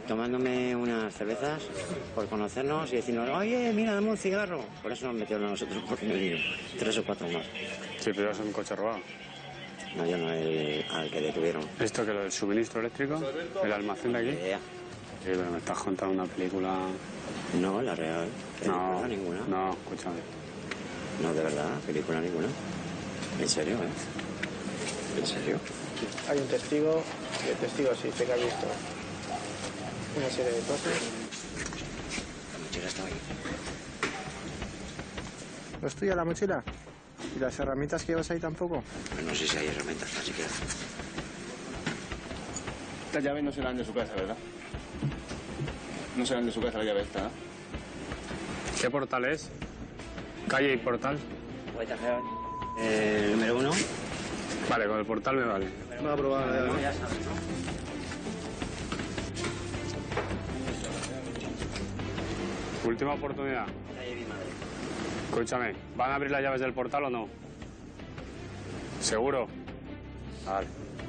tomándome unas cervezas por conocernos y decirnos, oye, mira, dame un cigarro. Por eso nos metieron a nosotros por medio, 3 o 4 más. Sí, pero es un coche robado. No, yo no, al que detuvieron. ¿Esto que es el suministro eléctrico? ¿El almacén de aquí? Idea. Sí, pero me estás contando una película... No, la real. No, ninguna. no, escúchame. No, de verdad, película ninguna. ¿En serio, ¿En serio? Hay un testigo y el testigo sí, sé que ha visto una serie de cosas. La mochila está ahí. ¿No es tuya la mochila? ¿Y las herramientas que llevas ahí tampoco? Pues no sé si hay herramientas, ni siquiera. Estas llaves no serán de su casa, ¿verdad? No serán de su casa la llave esta, ¿no? ¿Qué portal es? ¿Calle y portal? El número 1. Vale, con el portal me vale. No ha probado la llave. Ya sabes, ¿no? Última oportunidad. Ahí mi madre. Escúchame, ¿van a abrir las llaves del portal o no? ¿Seguro? Vale.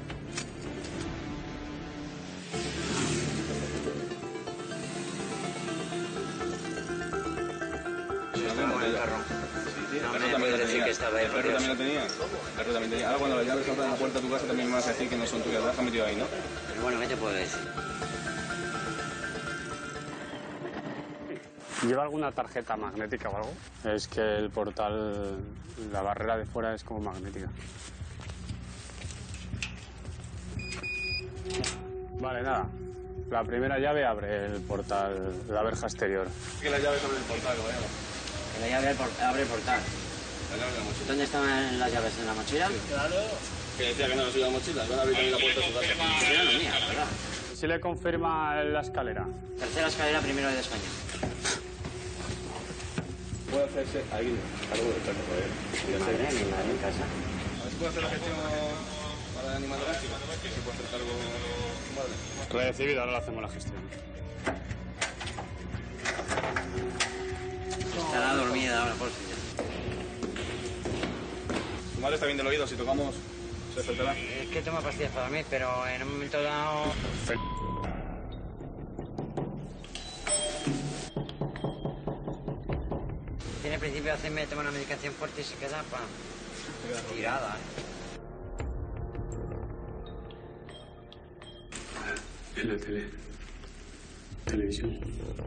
No me puedes decir que estaba ahí. ¿El perro también lo tenía? El perro también tenía. Ahora cuando las llaves abran la puerta de tu casa también me vas a decir que no son tuyas, las has metido ahí, ¿no? Pero bueno, ¿qué te puedo decir? ¿Lleva alguna tarjeta magnética o algo? Es que el portal, la barrera de fuera es como magnética. Vale, nada. La primera llave abre el portal, la verja exterior. Que las llaves abren el portal, vaya. Que la llave abre el portal. La llave de la mochila. ¿Dónde estaban las llaves? ¿En la mochila? Claro. Que decía que no nos iba la mochila, van a abrir también la puerta de su casa. La mochila no es mía, la verdad. ¿Sí le confirma la escalera? Tercera escalera, primero de España. Puede hacerse ahí, algo de casa, joder. Mi madre en casa. A ver si puede hacer la gestión para el animal doméstico. Si puede hacer cargo... Vale. Recibido, ahora le hacemos la gestión. Estará dormida ahora, por fin. Tu madre está bien del oído, si tocamos se despertará. Es que toma pastillas para dormir, pero en un momento dado... Tiene principio de hacerme tomar una medicación fuerte y se queda tirada, En la tele. Televisión.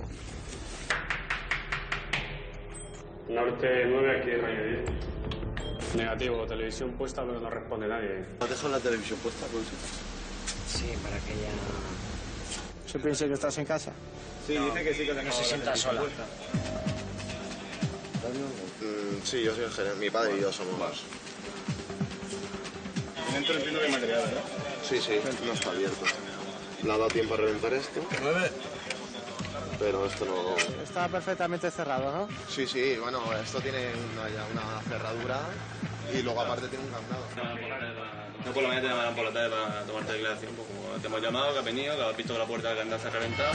Norte 9, aquí Radio 10. Negativo, televisión puesta, pero no responde nadie. ¿Has dejado la televisión puesta, Pulsi? Sí, para que ella ¿Se piensa que estás en casa? Sí, dice que sí, que no se sienta sola. Sí, yo soy el gerente. Mi padre y yo somos más. Dentro entiendo que hay material, ¿verdad? Sí, no está abierto. Le ha dado tiempo a reventar esto. 9. Pero esto no... Está perfectamente cerrado, ¿no? Sí, bueno, esto tiene una cerradura y luego aparte tiene un candado. No, por la mañana te llamarán por la tarde para tomarte declaración. Pues como te hemos llamado, que has venido, que has visto que la puerta del candado se ha reventado.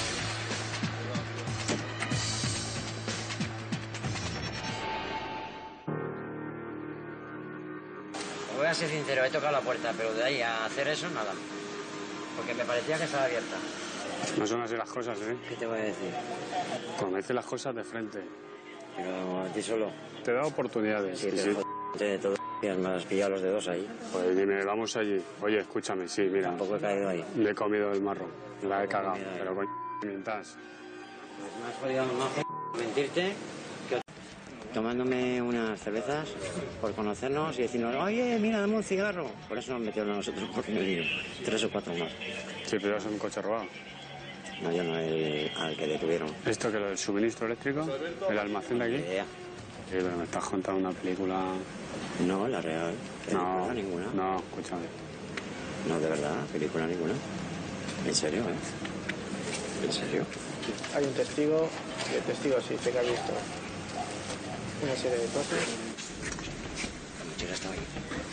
Voy a ser sincero, he tocado la puerta, pero de ahí a hacer eso, nada. Porque me parecía que estaba abierta. No son así las cosas, ¿eh? ¿Qué te voy a decir? Cuando me dices las cosas de frente. Pero a ti solo. Te da oportunidades. Sí, pero de todo. Me has pillado los dedos ahí. Pues dime, vamos allí. Oye, escúchame, sí, mira. Tampoco he caído ahí. Le he comido el marrón. Me la he cagado. Mira, Pero coño, mientas. Pues me has jodido más mentirte que... Tomándome unas cervezas por conocernos y decirnos, oye, mira, dame un cigarro. Por eso nos metieron a nosotros por medio, 3 o 4 más. Sí, pero es un coche robado. No, yo no, al que detuvieron. ¿Esto que es el suministro eléctrico? ¿El almacén de aquí? Idea. Sí, pero me estás contando una película... No, la real. No, Ninguna. no, escúchame. No, de verdad, película ninguna. ¿En serio, ¿En serio? Hay un testigo y el testigo sí, sé que ha visto una serie de cosas. La mochila está ahí.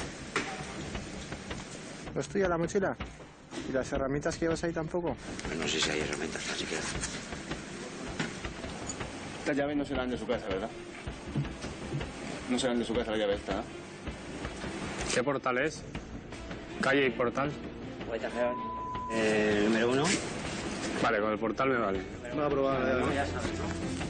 ¿No es tuya la mochila? ¿Y las herramientas que llevas ahí tampoco? Pues no sé si hay herramientas, ni siquiera. Estas llaves no serán de su casa, ¿verdad? No serán de su casa la llave esta, ¿no? ¿Qué portal es? ¿Calle y portal? El número 1. Vale, con el portal me vale. Voy a probar. Ya sabes, ¿no?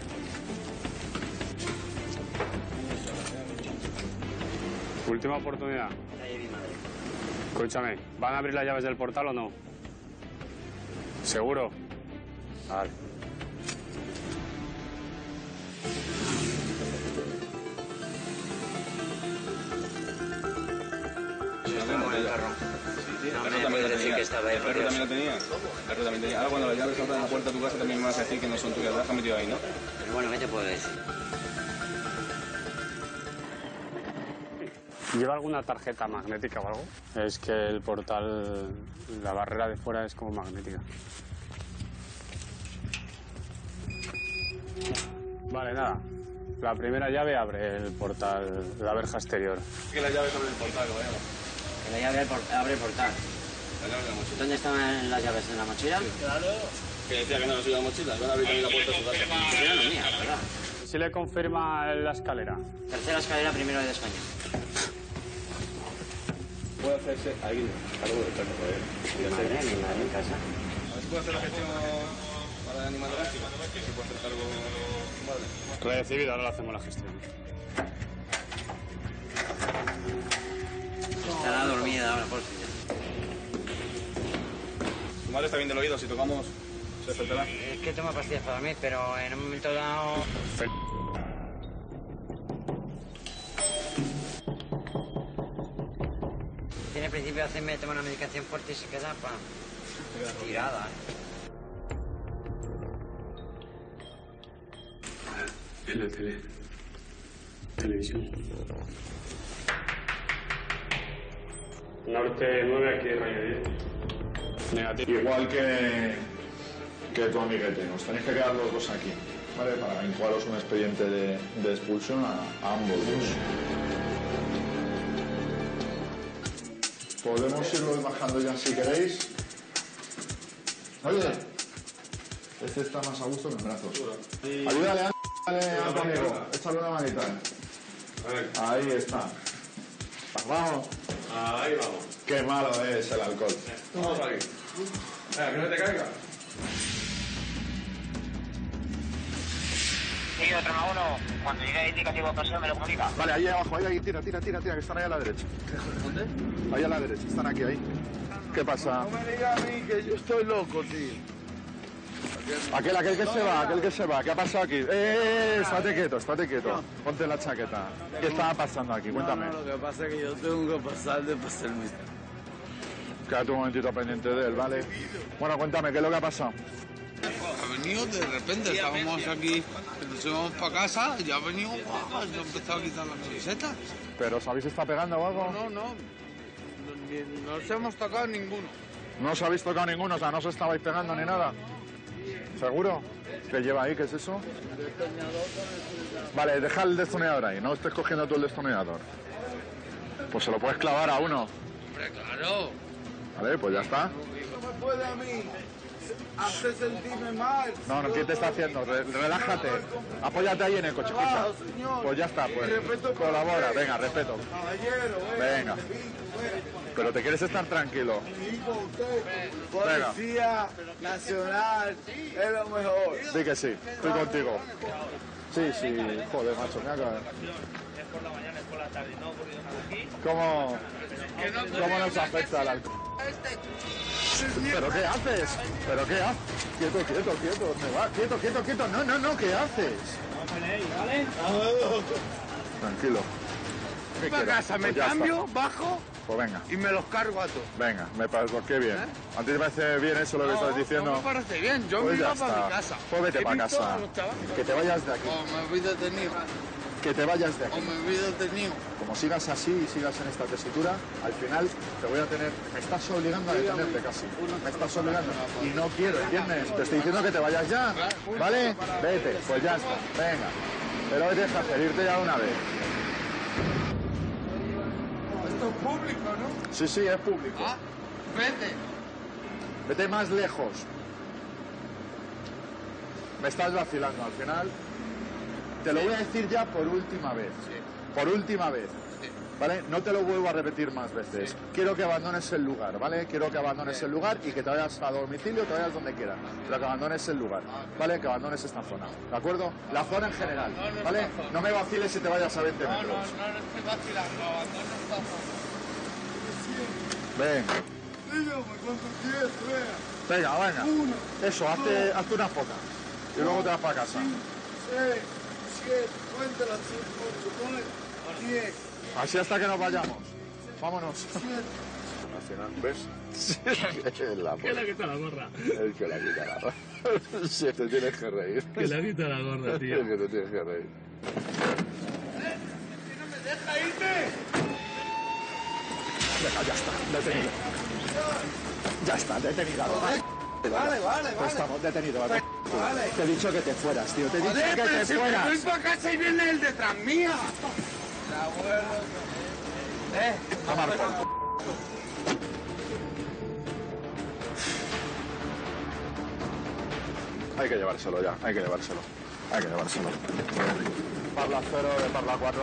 Última oportunidad. Ahí mi madre. Escúchame, ¿van a abrir las llaves del portal o no? ¿Seguro? Vale. El No perro me también puedes lo decir tenía. que estaba ahí, El por perro Dios. también lo tenía. El perro también tenía. Ahora cuando las llaves abran la puerta de tu casa también me vas a decir que no son tuyas, las has metido ahí, ¿no? Pero bueno, ¿qué te puedo decir? ¿Lleva alguna tarjeta magnética o algo? Es que el portal, la barrera de fuera es como magnética. Vale, nada. La primera llave abre el portal, la verja exterior. Que las llaves abren el portal, vaya. Que la llave abre el portal. Las llaves de la mochila. ¿Dónde estaban las llaves? ¿En la mochila? Que decía que no nos iba la mochila, van a abrir también la puerta de su casa. La mochila no es mía, la verdad. ¿Sí le confirma la escalera? Tercera escalera, primero de España. Puede hacerse ahí, algo de perro, Mi madre en casa. A ver si puede hacer la gestión para el animal doméstico. Si puede hacer cargo. Vale. Recibido, ahora le hacemos la gestión. Estará dormida ahora, por fin. Tu madre está bien del oído, si tocamos se despertará. Es que toma pastillas para dormir, pero en un momento dado... Tiene principio de hacerme tomar una medicación fuerte y se queda tirada. En la tele. Televisión. Norte 9, aquí rayo 10. Negativo. Igual que tu amiguete, os tenéis que quedar los dos aquí, ¿vale? Para incoaros un expediente de expulsión a ambos dos. Podemos irlo bajando ya si queréis. Oye, este está más a gusto que en brazos. Ayúdale a tu amigo, échale una manita. Ahí está. Vamos. Ahí vamos. Qué malo es el alcohol. Vamos aquí. Venga, que no te caiga. Sí, otro más uno. Cuando llegue el indicativo de presión me lo comunica. Vale, ahí abajo, ahí, tira, que están ahí a la derecha. ¿Dónde? Ahí a la derecha, están aquí, ahí. ¿Qué pasa? No me digas a mí que yo estoy loco, tío. Aquel que se va, ¿qué ha pasado aquí? Estate quieto. Ponte la chaqueta. ¿Qué estaba pasando aquí? Cuéntame. No, lo que pasa es que yo tengo que pasar de pasarme. Quédate un momentito pendiente de él, ¿vale? Bueno, cuéntame, ¿qué es lo que ha pasado? Ha venido de repente, estábamos aquí, nos íbamos para casa, y ha venido, yo he empezado a quitar las camisetas. ¿Pero os habéis estado pegando o algo? No nos hemos tocado ninguno. No os habéis tocado ninguno, o sea, no os estabais pegando ni nada. ¿Seguro? ¿Qué lleva ahí? ¿Qué es eso? Vale, deja el destornillador ahí, no estés cogiendo tú el destornillador. Pues se lo puedes clavar a uno. Hombre, claro. Vale, pues ya está. No me puede a mí hacer sentirme mal. No, ¿qué te está haciendo? Relájate. Apóyate ahí en el coche, escucha. Pues ya está, pues. Colabora, venga, respeto. Caballero, Venga. Pero te quieres estar tranquilo. Policía Nacional es lo mejor. Di que sí, estoy contigo. Sí, joder, macho, me acaba. ¿Cómo nos afecta el alcohol? ¿Pero qué haces? Quieto, ¿dónde va? Quieto, no, ¿qué haces? Tranquilo. ¿Qué Para quieres? casa, me Pues ya cambio, está. bajo Pues venga, y me los cargo a todos. venga, me parece qué bien. ¿A ti te parece bien eso lo que estás diciendo? No me parece bien, yo Pues me ya iba para está. mi casa. Pues vete He para visto casa. a los chavales. Que te vayas de aquí. O me voy detenido, Que te vayas de aquí. o me voy detenido. Como sigas así y sigas en esta tesitura, al final te voy a tener... Me estás obligando a detenerte casi. Me estás obligando. Y no quiero, ¿entiendes? Te estoy diciendo que te vayas ya. ¿Vale? Vete, pues ya está. Venga. Pero ¿qué dejas hacer? Irte ya de una vez. Esto es público, ¿no? Sí, es público. Ah, vete. Vete más lejos. Me estás vacilando al final. Te lo voy a decir ya por última vez. Sí. Por última vez. Sí. ¿vale? No te lo vuelvo a repetir más veces. Quiero que abandones el lugar, ¿vale? Quiero que abandones el lugar y que te vayas a domicilio, te vayas donde quieras, pero que abandones el lugar, ¿vale? Que abandones esta zona, ¿de acuerdo? La zona en general, ¿vale? No me vaciles si te vayas a 20 metros. No estoy vacilando, abandono esta zona. Venga. Dígame cuando quieras, Venga, venga. Eso, hazte unas pocas. Y luego te vas para casa. 6, 7, cuéntala, 8, 9, 10. Así hasta que nos vayamos. Vámonos. Al final, ¿ves? Que le quita la gorra. El que la quita la gorra. Sí, te tienes que reír. Que le quita la gorra, tío. El que te tienes que reír. ¡Que no me deja irme! Venga, ya está, detenido. Ya está, detenido. Vale. Estamos detenidos. Vale. Te he dicho que te fueras, tío. Te he dicho que te fueras. Voy para casa y viene el detrás mía. La abuelo. A Marco. Hay que llevárselo ya, hay que llevárselo. Parla 0 de Parla 4.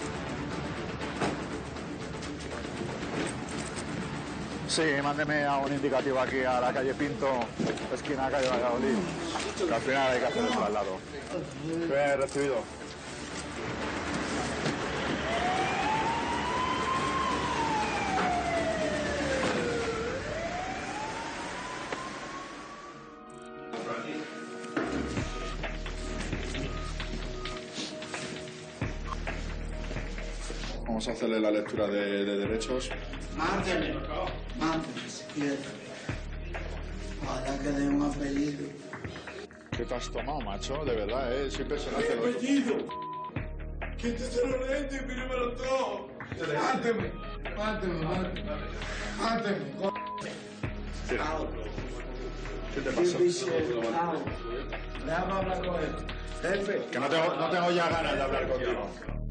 Sí, mándeme a un indicativo aquí a la calle Pinto, esquina calle Valladolid. Que al final hay que hacer el traslado. Bien, recibido. Vamos a hacerle la lectura de derechos. Máteme, si quieres. Ojalá que dé un apellido. ¿Qué te has tomado, macho? De verdad, es impresionante. ¡Mi apellido! ¡Que te se lo lente y pídemelo todo! ¡Máteme! ¿Qué te pasó? Déjame hablar con él. Jefe. Que no tengo ya ganas de hablar contigo.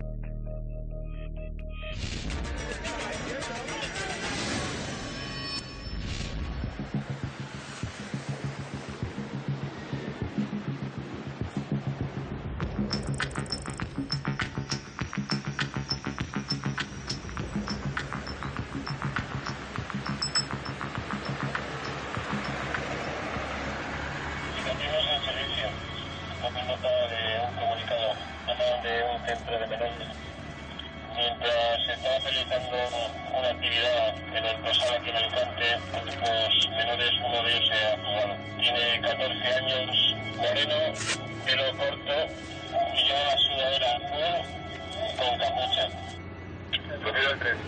Centro de menores. Mientras se estaba realizando una actividad en el Posada aquí en Alicante, los menores, uno de ellos se ha fugado. Tiene 14 años, moreno, pelo corto y lleva sudadera azul con capucha. Procedo al 3.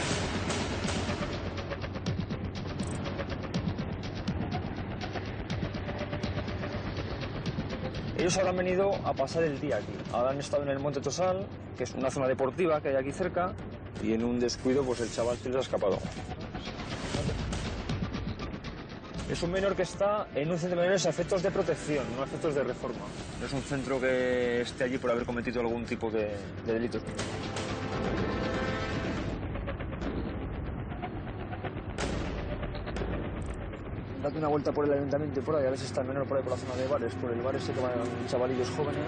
Ellos habrán venido a pasar el día aquí. Habrán estado en el Monte Tosal, que es una zona deportiva que hay aquí cerca, y en un descuido pues el chaval se les ha escapado. Es un menor que está en un centro de menores a efectos de protección, no a efectos de reforma. No es un centro que esté allí por haber cometido algún tipo de delitos. Date una vuelta por el ayuntamiento y por ahí, a ver si está el menor por ahí por la zona de bares. Por el bar ese que van chavalillos jóvenes.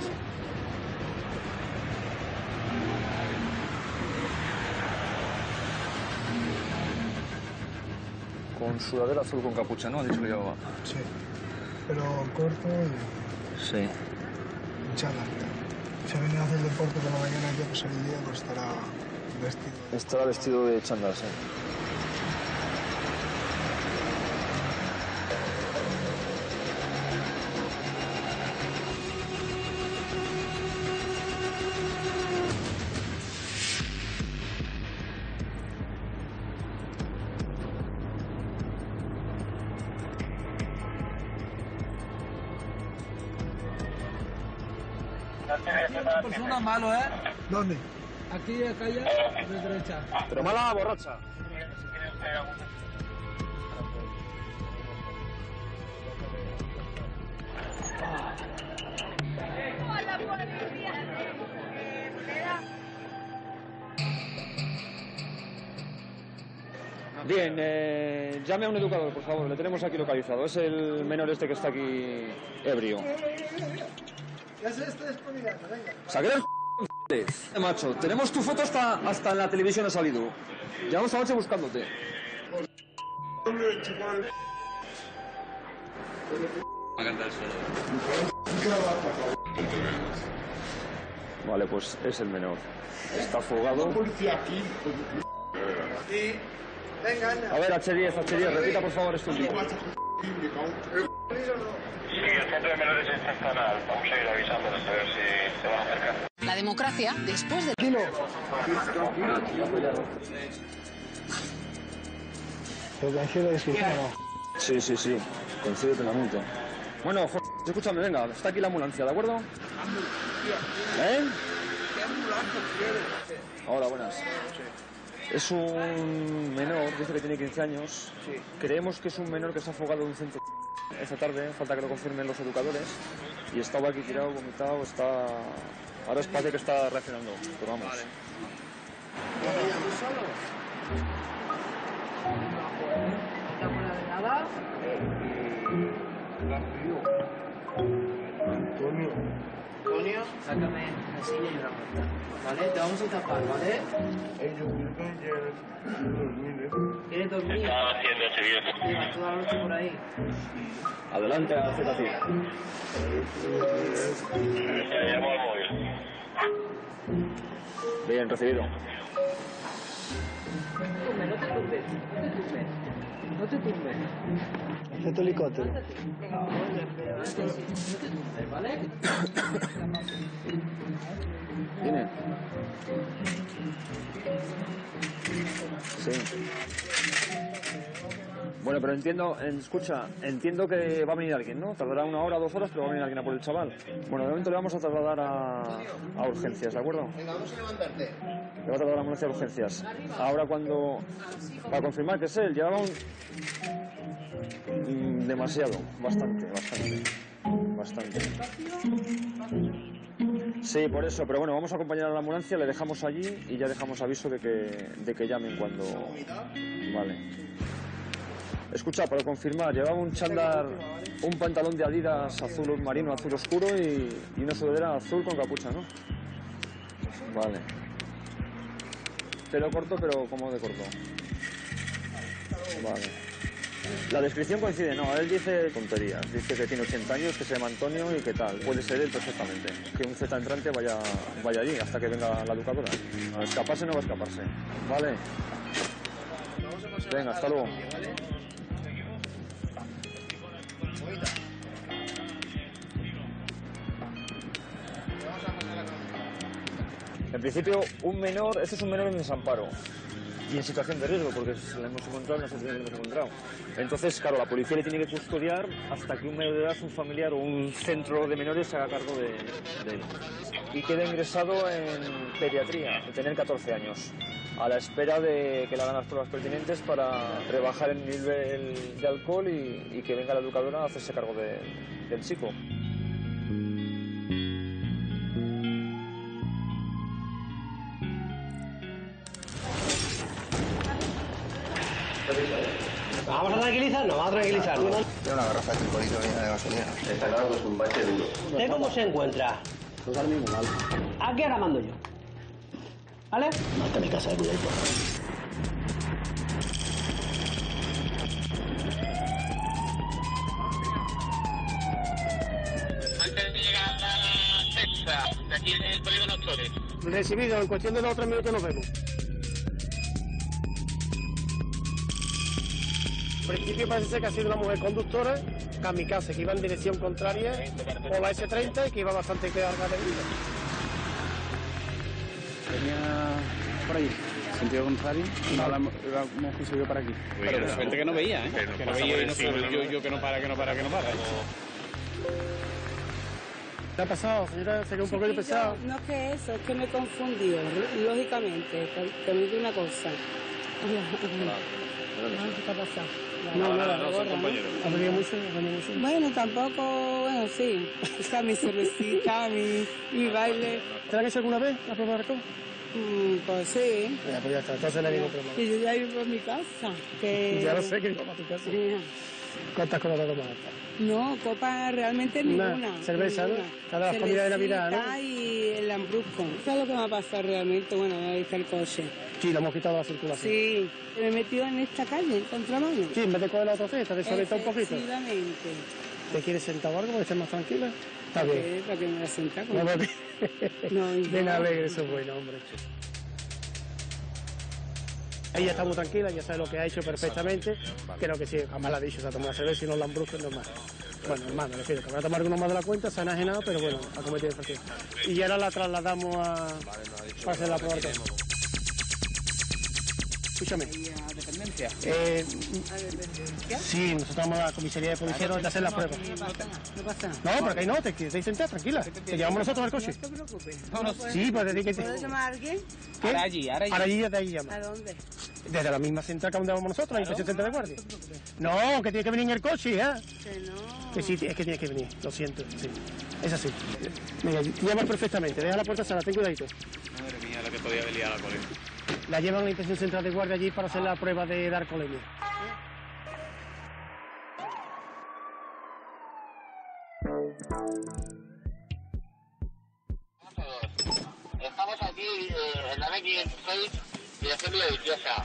Con sudadera azul con capucha, ¿no? Ha dicho que llevaba. Sí, pero corto y... Sí. chándal. Si ha venido a hacer deporte por la mañana aquí a pasar el día, pues estará vestido. Estará vestido de chándal, sí. Persona malo, ¿eh? ¿Dónde? Aquí, calle, de derecha. Pero mala borracha. Bien, llame a un educador, por favor. Le tenemos aquí localizado. Es el menor este que está aquí ebrio. Ya se está despoliando, venga. ¡Saquen el Macho, tenemos tu foto hasta en la televisión ha salido. Llevamos anoche buscándote. Vale, pues es el menor. Está afogado. A ver, H10, repita por favor esto. Sí, el centro de menores está en zona. Vamos a ir avisándoles a ver si se van a acercar. La democracia, después de... ¿Pero coincide la descripción o no? Sí, coincide plenamente. Bueno, escúchame, venga, está aquí la ambulancia, ¿de acuerdo? ¿Eh? ¿Qué ambulancia quieres? Hola, buenas. Es un menor, dice que tiene 15 años. Creemos que es un menor que se ha afogado en un centro esta tarde, falta que lo confirmen los educadores. Y estaba aquí tirado, vomitado, está... Ahora parece que está reaccionando, pero vamos. Vale. Antonio, sácame la silla y una puerta. ¿Vale? Te vamos a tapar, ¿vale? ¿Quieres dormir? Está haciendo seguido. Llevas toda la noche por ahí. Adelante, acércate. Llamo al móvil. Bien, recibido. No te tumbes. No te tumbes. Efecto helicóptero. No te tumbes, ¿vale? ¿Viene? Sí. Bueno, pero entiendo que va a venir alguien, ¿no? Tardará 1 hora, 2 horas, pero va a venir alguien a por el chaval. Bueno, de momento le vamos a trasladar a urgencias, ¿de acuerdo? Venga, vamos a levantarte. Le va a trasladar a la ambulancia a urgencias. Ahora para confirmar que es él, llevaba demasiado, bastante. Sí, por eso, pero bueno, vamos a acompañar a la ambulancia, le dejamos allí y ya dejamos aviso de que llamen cuando... Vale. Escucha, para confirmar, llevaba un chándal, un pantalón de Adidas azul marino, azul oscuro y una sudadera azul con capucha, ¿no? Vale. Pelo corto, pero ¿cómo de corto? Vale. La descripción coincide, no, él dice tonterías, dice que tiene 80 años, que se llama Antonio y que tal, puede ser él perfectamente, que un Z entrante vaya allí hasta que venga la educadora. A escaparse no va a escaparse, ¿vale? Venga, hasta luego. En principio, este es un menor en desamparo y en situación de riesgo, porque la hemos encontrado en la situación que hemos encontrado. Entonces, claro, la policía le tiene que custodiar hasta que un menor de edad, un familiar o un centro de menores se haga cargo de él. Y queda ingresado en pediatría, y tener 14 años, a la espera de que le hagan las pruebas pertinentes para rebajar el nivel de alcohol y que venga la educadora a hacerse cargo del chico. Vamos a tranquilizarnos. Tiene una garrafa de 5 litros de gasolina. Está claro que es un bache duro. ¿Usted cómo se encuentra? Pues ahora mismo mal. Aquí ahora mando yo. ¿Vale? Marca mi casa de cuidadito. Antes de llegar a la sexta, de aquí en el polígono Flores. Recibido, en cuestión de 2 o 3 minutos nos vemos. En principio parece ser que ha sido una mujer conductora, kamikaze, que iba en dirección contraria por la S30 y que iba bastante cargada de vida. Venía por ahí, sentido contrario, y no la hemos conseguido para aquí. Pero suerte que no veía, ¿eh? Que no veía y no fue yo que no para. ¿Qué ha pasado, señora? Se quedó un poquito pesado. No es que eso, es que me he confundido, lógicamente, te digo una cosa. ¿Qué ha pasado? No, son compañeros. ¿Ha venido mucho? Bueno, tampoco, bueno, sí. Está mi cervecita, mi baile. ¿Te la han hecho alguna vez la prueba de alcohol? Pues sí. Ya, pues ya está, entonces no hay ningún problema. Y yo ya iba a mi casa. Que... Ya lo sé que iba a tu casa. ¿Cuántas copas te tomas? No, copa realmente ninguna. Cerveza, ninguna. ¿no? Cada comida de Navidad, ¿no? Y el lambrusco. Eso es lo que me ha pasado realmente, bueno, ahí está el coche. Sí, lo hemos quitado de la circulación. Sí, me he metido en esta calle, contramano. Sí, en vez de coger la autocesta, desorientar un poquito. Efectivamente. ¿Te quieres sentar o algo para estar más tranquila? Está bien. ¿Para qué me voy a sentar? No, ven a ver, eso es bueno, hombre. Ella está muy tranquila, ya sabe lo que ha hecho perfectamente. Creo que sí, jamás la ha dicho, se ha tomado una cerveza y no la lambrusco, normal. Bueno, normal, me refiero, que va a tomar uno más de la cuenta, se ha enajenado, pero bueno, ha cometido infracción. Y ahora la trasladamos a... para hacer la prueba. Escúchame. ¿A dependencia? Sí, nosotros vamos a la comisaría de policía donde hacer la prueba. No pasa. No, porque ahí no, te sentas tranquila. Te llevamos nosotros al coche. No te preocupes. Sí, pues decir que te... ¿Puedo llamar a alguien? ¿Qué? Ahora allí. Para allí ya te ahí llama. ¿A dónde? Desde la misma central que donde vamos nosotros, la inspección central de guardia. No, que tiene que venir en el coche, ¿ya? Que no. Que sí, es que tiene que venir, lo siento, sí. Es así. Mira, llamas perfectamente, deja la puerta cerrada, ten cuidadito. Madre mía, la que podía haber liado la colega. La llevan a la inspección central de guardia allí para hacer la prueba de alcoholemia. Estamos aquí en la B506, dirección Villaviciosa.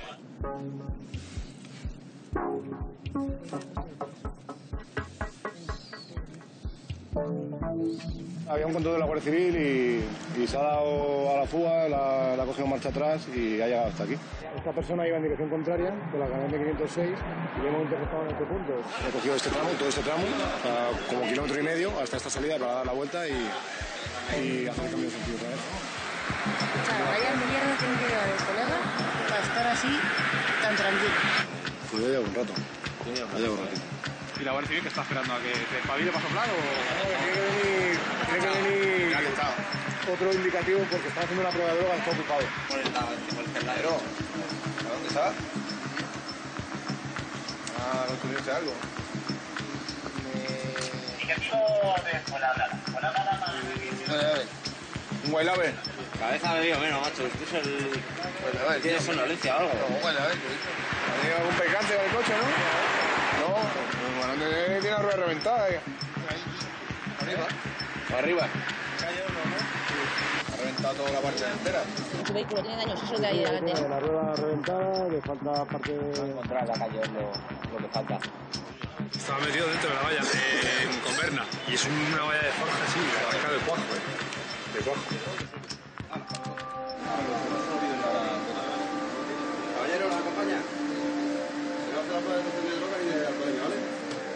Había un control de la Guardia Civil y se ha dado a la fuga, la ha cogido marcha atrás y ha llegado hasta aquí. Esta persona iba en dirección contraria con la cadena 506 y le hemos interceptado en este punto. He cogido este tramo, todo este tramo, como 1,5 kilómetros hasta esta salida para dar la vuelta y hacer el cambio de sentido otra vez. O sea, vaya mierda tiene que llevar el colega para estar así tan tranquilo. Pues ya llevo un rato. Ya llevo un ratito. ¿Y la Guardia Civil que está esperando a que se espabile para soplar o...? Tiene que venir otro indicativo porque está haciendo una prueba de droga, está ocupado. Por el celadero. ¿A dónde está? Ah, ¿no tuviste algo? Indicativo de Fuenlabrada más... Un Guaylave. Cabeza me digo menos, macho. Esto es el... ¿Tienes sonolencia o algo? No, Guaylave. ¿Tiene algún pecante en el coche, no? No, bueno, tiene la rueda reventada ahí. Arriba. Arriba. Ha reventado toda la parte entera. Tu vehículo tiene daños, eso de ahí delante. La rueda reventada, le falta parte de... Encontrar la calle es lo que falta. Estaba metido dentro de la valla de Converna y es una valla de forja así, la marca de cuajo, de cuajo. Caballero, ¿nos acompaña? Se va a hacer la prueba de consumo de droga y de alcoholemia, ¿vale?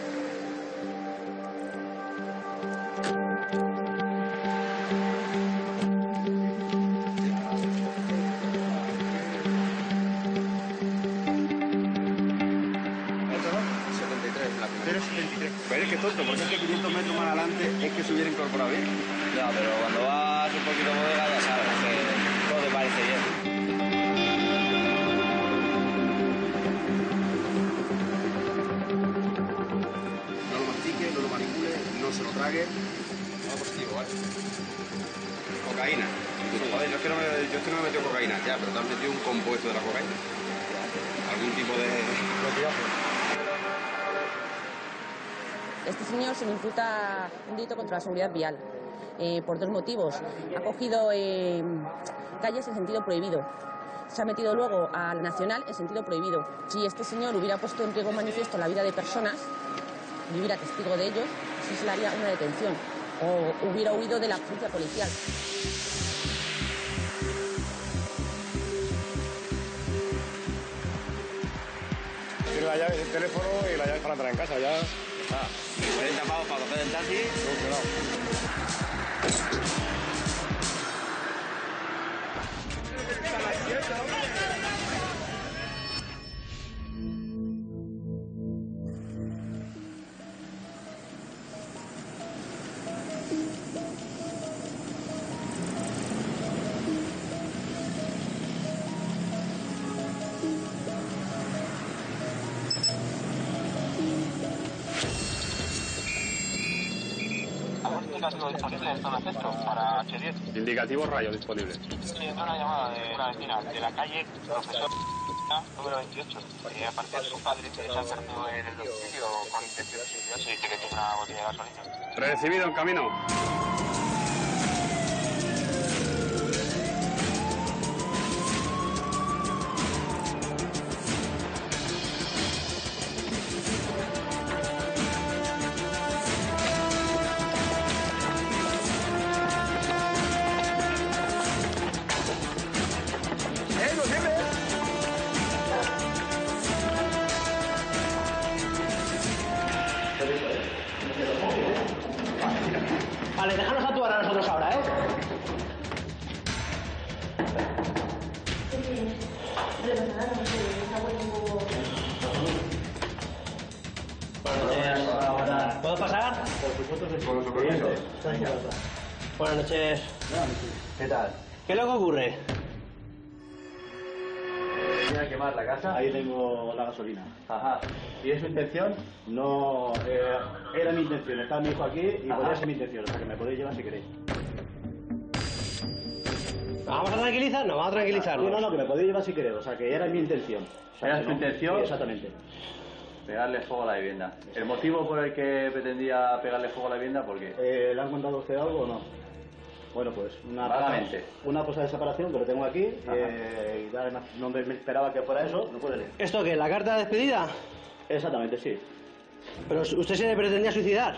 Pero es que tonto, porque es que 500 metros más adelante es que se hubiera incorporado bien. Ya, pero cuando vas un poquito bodega ya sabes que todo te parece bien. No lo mastique, no lo manipule, no se lo trague. No positivo, ¿vale? Cocaína. Joder, yo es que no me he metido cocaína, ya, pero te has metido un compuesto de la cocaína. Algún tipo de... Este señor se le imputa un delito contra la seguridad vial por dos motivos. Ha cogido calles en sentido prohibido. Se ha metido luego a la nacional en sentido prohibido. Si este señor hubiera puesto en riesgo manifiesto la vida de personas, y hubiera testigo de ellos, sí se le haría una detención. O hubiera huido de la agencia policial. Tiene la llave del teléfono y la llave para entrar en casa, ya... Ah, 40 pavos para coger el taxi. Indicativo disponible en zona centro para H10. Indicativo rayo disponible. Sí, una llamada de una vecina de la calle Profesor número 28. Aparte de su padre, se ha perdido en el domicilio con intención de suicidio. Se dice que tiene una botella de gasolina. Recibido en camino. Vale, déjanos actuar a nosotros ahora, ¿eh? ¿Puedo pasar? Por supuesto, Buenas noches. ¿Qué tal? ¿Qué es lo que ocurre? ¿Voy a quemar la casa? Ahí tengo la gasolina. Ajá. ¿Y es su intención? No, era mi intención. Está mi hijo aquí y podría ser mi intención. O sea que me podéis llevar si queréis. ¿Vamos a tranquilizarnos? Vamos a tranquilizarnos. No, que me podéis llevar si queréis. O sea que era mi intención. O sea, ¿Era su intención? Exactamente. Pegarle fuego a la vivienda. ¿El motivo por el que pretendía pegarle fuego a la vivienda, por qué? ¿Le han contado a usted algo o no? Bueno, pues Vagamente. una cosa de separación que lo tengo aquí y además no me esperaba que fuera eso, no puede leer. ¿Esto qué? ¿La carta de despedida? Exactamente, sí. ¿Pero usted se pretendía suicidar?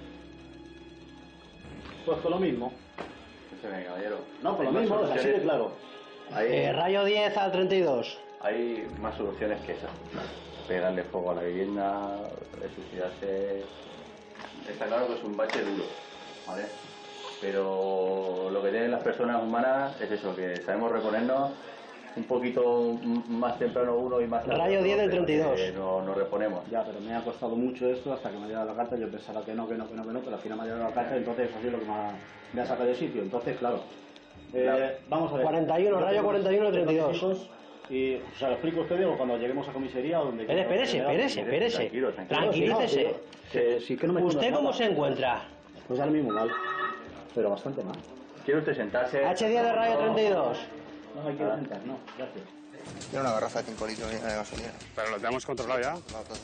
Pues con lo mismo. Escúcheme, caballero. No, con lo mismo, así de claro. Rayo 10 al 32. Hay más soluciones que esa. Pegarle fuego a la vivienda, suicidarse. Está claro que es un bache duro, ¿vale? Pero lo que tienen las personas humanas es eso, que sabemos reponernos un poquito más temprano uno y más tarde. Rayo 10 del 32. Nos reponemos. Ya, pero me ha costado mucho esto hasta que me ha llegado la carta. Yo pensaba que no, pero al final me ha llegado la carta, entonces eso es lo que me ha sacado de sitio. Entonces, claro. Vamos a ver. 41, rayo 41 del 32. Y, o sea, lo explico a usted o cuando lleguemos a comisaría o donde... Espérese. Tranquilícese. Sí, que no me ¿Usted cómo se encuentra? Pues ahora mismo mal, pero bastante mal. ¿Quiere usted sentarse? H10 de rayo 32. No me quiero sentar, no, gracias. Tiene una garrafa de 5 litros de gasolina. Pero lo tenemos controlado ya.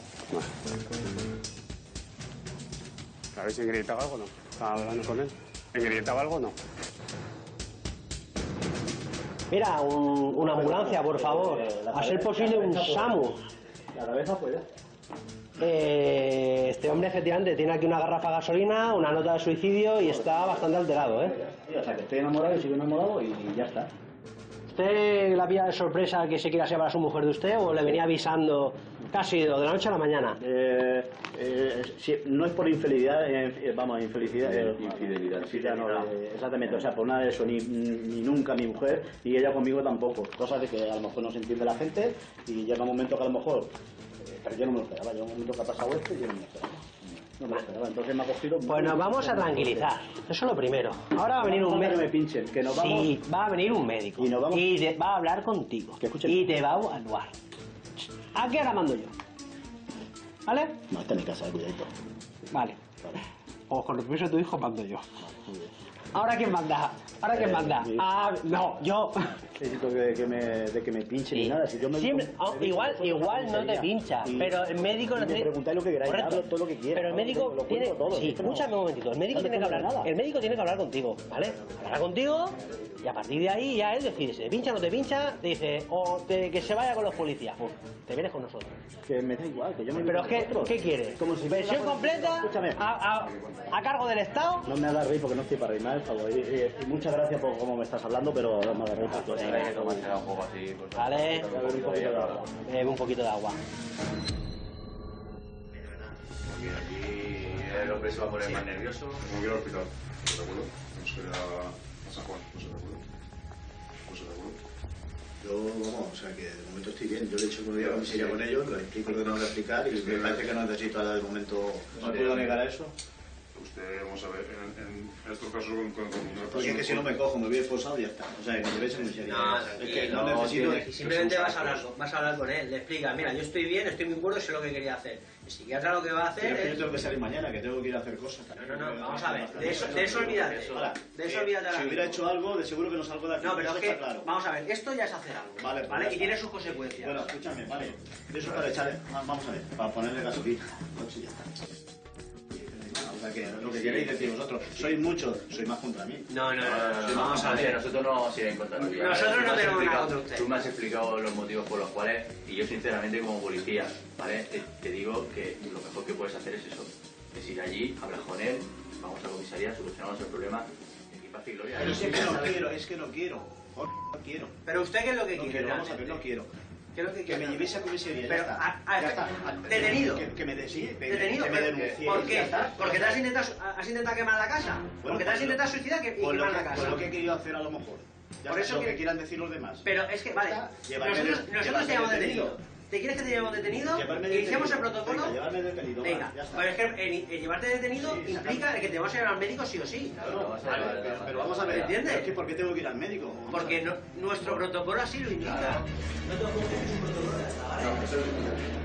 A ver si gritaba algo o no. ¿Estaba hablando con él? ¿Gritaba algo o no? Mira, una ambulancia, por favor. A ser posible, un SAMU. La cabeza, pues ya. Este hombre efectivamente tiene aquí una garrafa de gasolina, una nota de suicidio y está bastante alterado, ¿eh? O sea, que estoy enamorado y sigo enamorado y ya está. ¿Usted la pilla de sorpresa que se quiera separar a su mujer de usted o le venía avisando casi de la noche a la mañana? Sí, no es por infelicidad, infidelidad. Sí, no, exactamente, o sea, por nada de eso, ni nunca mi mujer y ella conmigo tampoco. Cosas de que a lo mejor no se entiende la gente y llega un momento que a lo mejor, pero yo no me lo esperaba, llega un momento que ha pasado esto y yo no me lo esperaba. No me lo esperaba, entonces me ha cogido... Pues nos vamos a tranquilizar, eso es lo primero. Ahora va a venir un médico. Me pinchen, que nos vamos... Sí, va a venir un médico y va a hablar contigo y te va a evaluar. Aquí ahora mando yo. ¿Vale? No, está en mi casa, cuidadito. Vale. O con el permiso de tu hijo mando yo. ¿Ahora quién manda? ¿Ahora quién manda? Ah, no, yo. Necesito de que me pinche ni nada. Si yo me siempre, igual no te pincha, pero el médico me preguntáis lo que queráis, hablo todo lo que quiera. Pero el médico tiene... Sí, escúchame un momentito. El médico tiene que hablar. El médico tiene que hablar contigo, ¿vale? Hablará contigo y a partir de ahí ya él decide si te pincha o no te pincha, te dice, que se vaya con los policías. Pues te vienes con nosotros. Que me da igual, que yo me... Pero es que, ¿qué quieres? Como si versión completa a cargo del Estado. No me hagas reír porque no estoy para reír mal, por favor. Y muchas gracias por cómo me estás hablando, pero no me hagas reír porque... Hay que tomarse un poco así. Vale, bebe un poquito de agua. Porque aquí el hombre se va a poner más nervioso. No quiero al hospital, ¿de acuerdo? Vamos a ir a San Juan, ¿no se de acuerdo? ¿No se de acuerdo? Yo, vamos, o sea que de momento estoy bien. Yo le he hecho un día a comisaría con ellos, les explico lo que tengo que explicar y me parece que no necesito ahora de momento... ¿No puedo negar a eso? usted, vamos a ver, en estos casos con una persona... Porque es que si no me cojo, me voy expulsado y ya está. O sea, que me llevéis en comisaría. No, es que no necesito... Simplemente vas a hablar con él, le explicas, mira, yo estoy bien, estoy muy cuerdo, sé lo que quería hacer. El psiquiatra lo que va a hacer es que yo tengo que salir mañana, que tengo que ir a hacer cosas. No, vamos a ver, de eso olvídate. De eso olvídate. Si hubiera hecho algo, de seguro que no salgo de aquí. No, pero es que, claro. vamos a ver, esto ya es hacer algo, ¿vale? Y tiene sus consecuencias. Bueno, escúchame, vale. Eso es para echar, vamos a ver, para ponerle gasolina. Coche y ya está. O sea que lo que queréis decir vosotros, sois muchos, sois más contra mí. No, vamos a ver. Nosotros no vamos a ir en contra tuya. Nosotros no tenemos nada contra usted. Tú me has explicado los motivos por los cuales, y yo sinceramente como policía, ¿vale? Te digo que lo mejor que puedes hacer es eso. Es ir allí, hablas con él, vamos a la comisaría, solucionamos el problema, y aquí paz y gloria. Pero es que no quiero. No quiero. Pero usted qué es lo que quiere. Vamos a ver, no quiero. Que me llevéis a comisaría. Pero, ya está. Detenido. Que me detenido. Que me denuncie. ¿Por qué? ¿Porque te has intentado quemar la casa? ¿Porque te has intentado suicidar y quemar la casa? Por lo que he querido hacer a lo mejor. Por eso lo que quieran decir los demás. Pero es que, vale, nosotros te llevamos detenido. ¿Te quieres que te llevemos detenido? Iniciamos el protocolo. Venga, llevarme detenido. Venga, pero es que el llevarte detenido implica que te vas a ir al médico sí o sí. Pero vamos a ver, ¿entiendes? ¿Por qué tengo que ir al médico? Porque nuestro protocolo así lo indica. No te preocupes, es un protocolo.